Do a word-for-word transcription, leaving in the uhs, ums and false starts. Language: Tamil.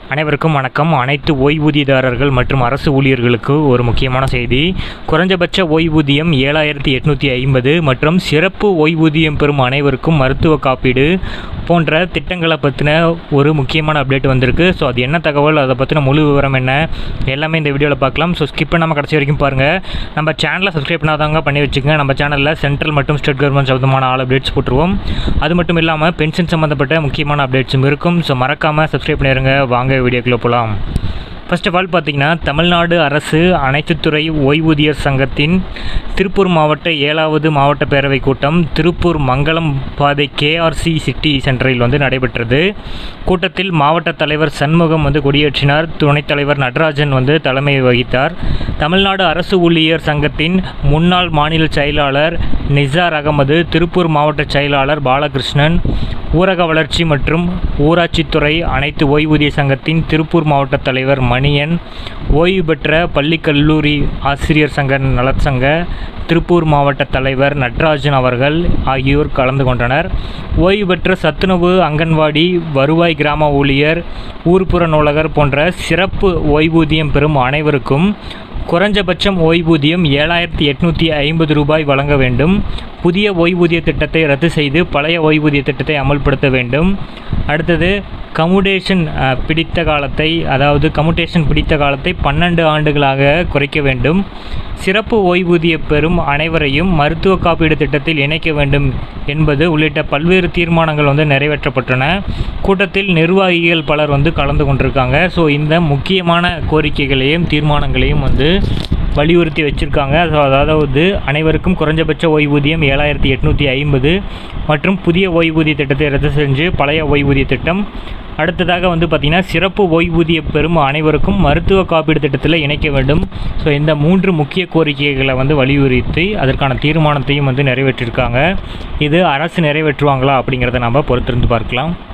அனைவருக்கும் வணக்கம். அனைத்து ஓய்வூதியதாரர்கள் மற்றும் அரசு ஊழியர்களுக்கு ஒரு முக்கியமான செய்தி. குறைஞ்சபட்ச ஓய்வூதியம் ஏழாயிரத்தி எட்நூற்றி ஐம்பது மற்றும் சிறப்பு ஓய்வூதியம் பெறும் அனைவருக்கும் மருத்துவ காப்பீடு போன்ற திட்டங்களை பற்றின ஒரு முக்கியமான அப்டேட் வந்திருக்கு. ஸோ அது என்ன தகவல், அதை பற்றின முழு விவரம் என்ன, எல்லாமே இந்த வீடியோவில் பார்க்கலாம். ஸோ ஸ்கிப் பண்ணாமல் கடைசி வரைக்கும் பாருங்கள். நம்ம சேனலை சப்ஸ்கிரைப் பண்ணாதவங்க பண்ணி வச்சுக்கோங்க. நம்ம சேனலில் சென்ட்ரல் மற்றும் ஸ்டேட் கவர்மெண்ட் சம்பந்தமான ஆல் அப்டேட்ஸ் போட்டுருவோம். அது மட்டும் இல்லாமல் பென்ஷன் சம்மந்தப்பட்ட முக்கியமான அப்டேட்ஸும் இருக்கும். ஸோ மறக்காமல் சப்ஸ்கிரைப் பண்ணிடுங்க. வாங்க வீடியோக்குள்ளே போகலாம். ஃபர்ஸ்ட் ஆஃப் ஆல் பார்த்தீங்கன்னா, தமிழ்நாடு அரசு அனைத்து துறை ஓய்வூதியர் சங்கத்தின் திருப்பூர் மாவட்ட ஏழாவது மாவட்ட பேரவை கூட்டம் திருப்பூர் மங்கலம் பாதை கேஆர்சி சிட்டி சென்டரில் வந்து நடைபெற்றது. கூட்டத்தில் மாவட்ட தலைவர் சண்முகம் வந்து கொடியேற்றினார். துணைத் தலைவர் நடராஜன் வந்து தலைமை வகித்தார். தமிழ்நாடு அரசு ஊழியர் சங்கத்தின் முன்னாள் மாநில செயலாளர் நிசார் அகமது, திருப்பூர் மாவட்ட செயலாளர் பாலகிருஷ்ணன், ஊரக வளர்ச்சி மற்றும் ஊராட்சித்துறை அனைத்து ஓய்வூதிய சங்கத்தின் திருப்பூர் மாவட்ட தலைவர் மணியன், ஓய்வு பெற்ற பள்ளி கல்லூரி ஆசிரியர் சங்க நலச்சங்க திருப்பூர் மாவட்ட தலைவர் நடராஜன் அவர்கள் ஆகியோர் கலந்து கொண்டனர். ஓய்வு பெற்ற சத்துணவு, அங்கன்வாடி, வருவாய் கிராம ஊழியர், ஊர்ப்புற நூலகர் போன்ற சிறப்பு ஓய்வூதியம் பெறும் அனைவருக்கும் குறைஞ்சபட்சம் ஓய்வூதியம் ஏழாயிரத்தி எட்நூற்றி ஐம்பது ரூபாய் வழங்க வேண்டும். புதிய ஓய்வூதிய திட்டத்தை ரத்து செய்து பழைய ஓய்வூதிய திட்டத்தை அமல்படுத்த வேண்டும். அடுத்தது கம்யூட்டேஷன் பிடித்த காலத்தை அதாவது கம்யூட்டேஷன் பிடித்த காலத்தை பன்னெண்டு ஆண்டுகளாக குறைக்க வேண்டும். சிறப்பு ஓய்வூதிய பெறும் அனைவரையும் மருத்துவ காப்பீடு திட்டத்தில் இணைக்க வேண்டும் என்பது உள்ளிட்ட பல்வேறு தீர்மானங்கள் வந்து நிறைவேற்றப்பட்டன. கூட்டத்தில் நிர்வாகிகள் பலர் வந்து கலந்து கொண்டிருக்காங்க. ஸோ இந்த முக்கியமான கோரிக்கைகளையும் தீர்மானங்களையும் வந்து வலியுறுத்தி வச்சுருக்காங்க. ஸோ அதாவது அனைவருக்கும் குறைஞ்சபட்ச ஓய்வூதியம் ஏழாயிரத்தி எட்நூற்றி ஐம்பது மற்றும் புதிய ஓய்வூதிய திட்டத்தை ரத்து செஞ்சு பழைய ஓய்வூதிய திட்டம். அடுத்ததாக வந்து பார்த்திங்கன்னா, சிறப்பு ஓய்வூதிய பெறும் அனைவருக்கும் மருத்துவ காப்பீடு திட்டத்தில் இணைக்க வேண்டும். ஸோ இந்த மூன்று முக்கிய கோரிக்கைகளை வந்து வலியுறுத்தி அதற்கான தீர்மானத்தையும் வந்து நிறைவேற்றியிருக்காங்க. இது அரசு நிறைவேற்றுவாங்களா அப்படிங்கிறத நம்ம பொறுத்திருந்து பார்க்கலாம்.